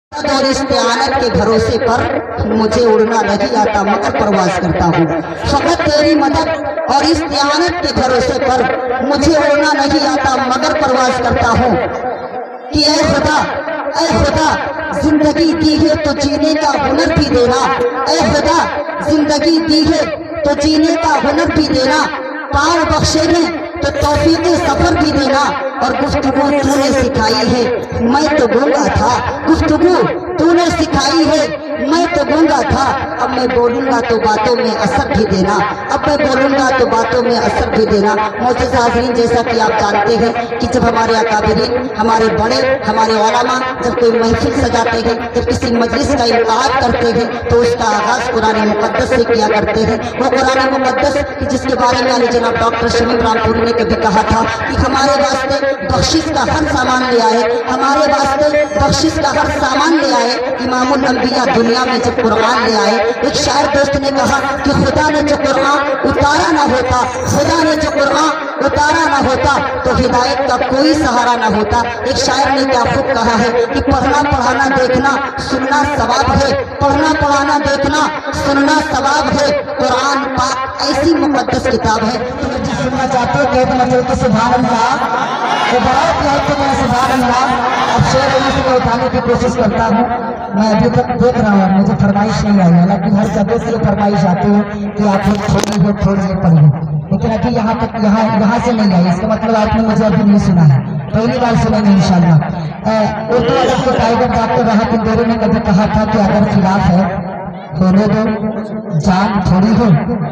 और इस्तिआनत के भरोसे पर मुझे उड़ना नहीं आता मगर परवाज करता हूँ। फकत तेरी मदद और इस्तिआनत के भरोसे पर मुझे उड़ना नहीं आता मगर परवाज करता हूँ कि ऐ खुदा जिंदगी दी है तो जीने का हुनर भी देना। ऐ खुदा जिंदगी दी है तो जीने का हुनर भी देना। पार बख्शे हैं तो तौफीक सफर भी देना। और गुफ्तगू तूने सिखाई है मैं तो गूंगा था, गुफ्तगू तूने सिखाई है मैं तो गूंगा था। अब मैं बोलूंगा तो बातों में असर भी देना, अब मैं बोलूंगा तो बातों में असर भी देना। मोअज़्ज़िज़ हाज़रीन, जैसा कि आप जानते हैं कि जब हमारे अकाबिरीन, हमारे बड़े, हमारे उलमा जब कोई महफिल सजाते हैं, जब किसी मजलिस का इनकाद करते हैं तो उसका आगाज़ कुरान मुक़द्दस से किया करते हैं। वो कुरान मुक़द्दस जिसके बारे में अली जनाब डॉक्टर शमीम रामपुरी ने कभी कहा था कि हमारे वास्ते बख्शिश का हर सामान ले आए, हमारे वास्ते बख्शिश का हर सामान ले आए। इमामुल अंबिया दुनिया में जब कुरान ले आए, एक शायर दोस्त ने कहा कि खुदा ने जो कुरान उतारा ना होता, खुदा ने जो कुरान उतारा ना होता तो हिदायत का कोई सहारा ना होता। एक शायर ने क्या खूब कहा है कि पढ़ना पढ़ाना देखना सुनना सवाब है, पढ़ना पढ़ाना देखना सुनना सवाब है। कुरान पाक ऐसी मुक़द्दस किताब है। तुम जो सुनना चाहते हो कहते मचल के सुभान अल्लाह, वो बड़ा प्यार तो मैं सुभान अल्लाह। अब शेर से मैं उठाने की कोशिश करता हूँ। मैं अभी तक देख रहा हूँ, मुझे फरमाइश नहीं आई, हालांकि हर जगह से फरमाइश आती है कि आप लोग थोड़ी पढ़िए, लेकिन अभी यहाँ तक यहाँ से नहीं आई। इसका मतलब आपने मुझे अभी नहीं सुना है, पहली बार सुनेंगे इंशाल्लाह। उर्दू अदब के कायदे डॉक्टर राहत इंदौरी ने कभी कहा था कि अगर खिलाफ है होने दो, जान थोड़ी हो।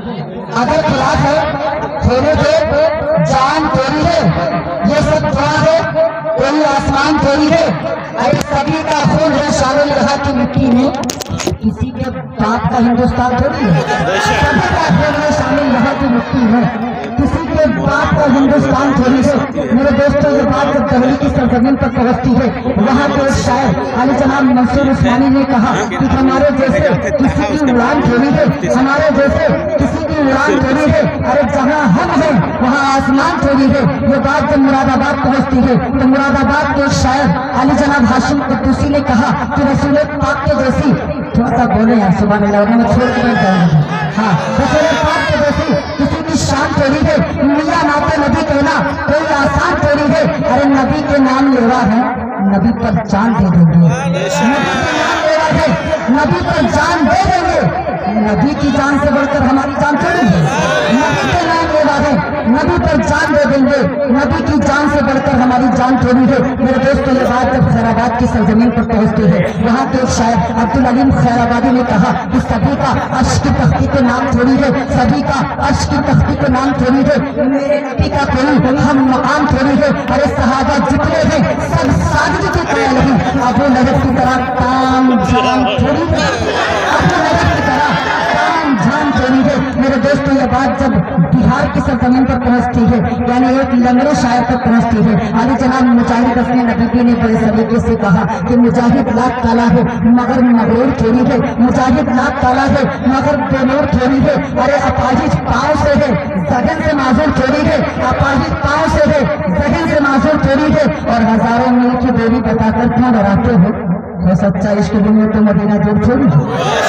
अगर खिलाफ है होने दो, जान थोड़ी है। ये सब क्या है, कोई आसमान थोड़ी है। अरे सभी का खून है शामिल यहाँ की मिट्टी में, किसी के बाप का हिंदुस्तान थोड़ी है। सभी का खून है शामिल यहाँ की मिट्टी में, किसी के बाप का हिंदुस्तान थोड़ी है। मेरे दोस्तों, ये बात जब दहली की सरजमीन पर पहुंचती है, वहाँ के शायर अली जनाब मंसूर उस्मानी ने कहा कि हमारे जैसे किसी की उड़ान थोड़ी है, हमारे जैसे किसी की उड़ान थोड़ी है। अरे जहाँ हम हैं वहाँ आसमान थोड़ी है। ये बात जब मुरादाबाद पहुंचती है तो मुरादाबाद के शायर अली जनाब हाशिम कुद्दूसी ने कहा कि रसूल पाक के जैसी, थोड़ा सा बोले यार सुभान अल्लाह, मैं छोड़ के जाऊंगा। हाँ, रसूल पाक के जैसी किसी की शान थोड़ी है। मियां नाते नबी कहना कोई आसान थोड़ी है। अरे नबी के नाम लेवा है, नबी पर जान दे देंगे। नबी के नाम लेवा है, नबी पर जान दे देंगे। नबी की जान से बढ़कर हमारी जान थोड़ी है। नबी के नाम लेवा है, नबी पर जान दे देंगे। नबी की जान से बढ़कर हमारी जान थोड़ी है। मेरे दोस्तों, ये बात जब खैराबाद की सरजमीन पर पहुंचती है, वहाँ के शायर अब्दुल अलीम खैराबादी ने कहा कि सभी का अर्श की तख्ती के नाम थोड़ी है, सभी का अर्श की तख्ती के नाम थोड़ी है। मेरे नबी का कोई हम मकाम थोड़ी है। अरे सहाबा जितने हैं सब सादगी के कायल हैं। अबू लहब की तरह काम जान थोड़ी है, अबू लहब की तरह काम जान थोड़ी है। मेरे दोस्तों, ये बात जब बिहार की सरजमीन पर पहुंचती है, यानी एक लंगड़े शायर तक पहुंचती है, अली जनाब मुजाहिद हसन नबी ने बड़े सलीके से कहा कि मुजाहिद लाख ताला है मगर मगरूर थोड़ी है, मुजाहिद लाख ताला है मगर बेनूर थोड़ी है। अरे अपाहिज पाँव से है जहन से माजूर थोड़ी है, अपाहिज पाँव से है जहन से माजूर थोड़ी है। और हजारों मील की दूरी बताकर क्यों डराते हो सच्चा इश्क दिन में तो मदीना दूर थोड़ी है।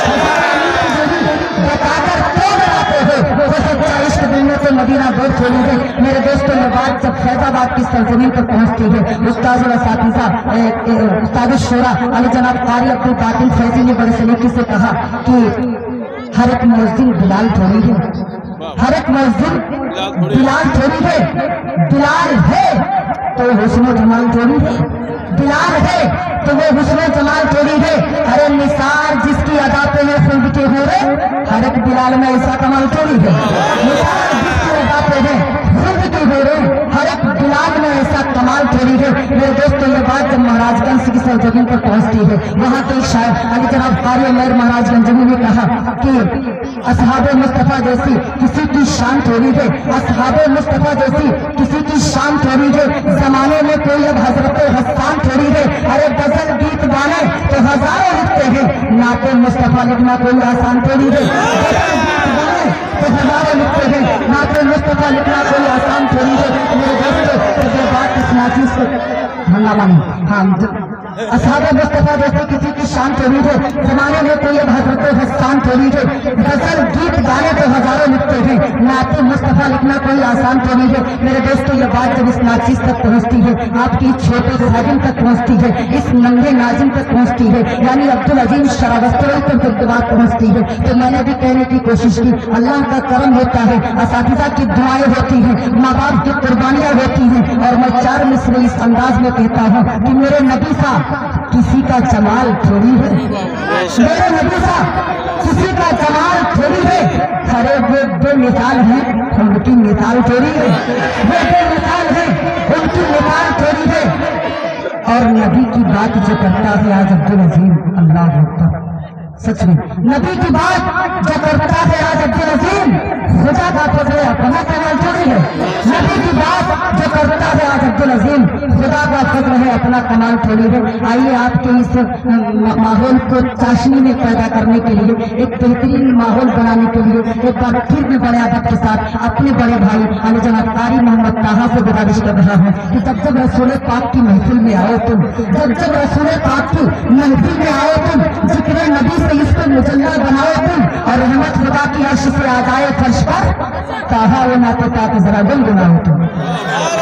बताकर क्यों डराते हो सच्चा इश्क दिन में तो मदीना दूर थोड़ी है। मेरे दोस्तों, ये बात जब फैजाबाद की सरजमीन पर पहुंचती है, उस्ताद उस्ताद शोरा अली जनाब कारी अब्दुल बातिन फैजी ने बड़े सलीके से कहा कि हर एक मुअज्जिन बिलाल थोड़ी है, हर एक मुअज्जिन बिलाल थोड़ी है। बिलाल है तो हुस्न जमाल थोड़ी है, बिलाल है तो वो हुस्न जमाल थोड़ी है। अरे निसार जिसकी अदा पे है खुद के हो रहे, हर एक बिलाल में ऐसा कमाल थोड़ी है। निसार जिसकी अदा पे है खुद के हो रहे, हर एक बिलाल में ऐसा कमाल थोड़ी है। मेरे दोस्तों, ये बात जब महाराजगंज की सरजमीन पर पहुंचती है, वहाँ के शायर अली जनाब कारी मेर महाराजगंज ने कहा कि असहाबे मुस्तफा जैसी किसी की शान थोड़ी है, असहाबे मुस्तफा जैसी किसी की शान थोड़ी है। जमाने में कोई अब हजरत हस्सान थोड़ी है। अरे गजल गीत गाने तो हजारों लिखते हैं, नाते मुस्तफा लिखना कोई आसान थोड़ी है। गजल गीत गाने तो हजारों लिखते हैं, नाते मुस्तफा लिखना कोई आसान थोड़ी है। मेरे दोस्तों, बात इस नाचीज को हंगामा नहीं, हाँ असहाबे मुस्तफा जैसे किसी की शान थोड़ी है, जमाने में कोई अब हजरत हसान थोड़ी है। गजल गीत गाने तो हजारों लिखते हैं, नाते मुस्तफा लिखना कोई आसान थोड़ी है। मेरे दोस्तों, ये बात जब इस नाचिस तक पहुंचती है, आपकी छोटे साजिम तक पहुंचती है, इस नंगे नाजिम तक पहुंचती है, यानी अब्दुल अजीम शरावस्तरी तक जब बात पहुंचती है, तो मैंने भी कहने की कोशिश की। अल्लाह का करम होता है, असातिज़ा की दुआएं होती हैं, माँ बाप की कुर्बानियां होती हैं, और मैं 4 मिसरे इस अंदाज में कहता हूँ कि मेरे नबी साहब किसी का जमाल थोड़ी है, मेरे नबी साहब किसी का जमाल थोड़ी है। अरे वो बेमिसाल है, उनकी मिसाल थोड़ी है, वो बेमिसाल है, उनकी मिसाल थोड़ी है। और नबी की बात जो करता है आज अब्दुल अजीम, अल्लाह अकबर, सच में नबी की बात जो करता है आज अब्दुल अजीम, खुदा का फजल अपना कमाल थोड़ी है। नबी की बात जो करता है आज अब्दुल अजीम, खुदा का फजल है, अपना कमाल थोड़ी है। आइए आपके इस माहौल को चाशनी में पैदा करने के लिए, एक बेहतरीन माहौल बनाने के लिए एक बार फिर भी बड़े अदब के साथ अपने बड़े भाई अली जनाब कारी मोहम्मद ताहा से गुजारिश कर रहा हूँ कि जब रसूल पाक की महफिल में आओ तुम, जब रसूल पाक की महफिल में आओ तुम, जिक्र नबी से इसको मुजल्ला बनाओ तुम, और रहमत खुदा की अर्श से आ जाए फर्श पर, ताहा वो नाते ताकि जरा गुनगुनाओ तुम।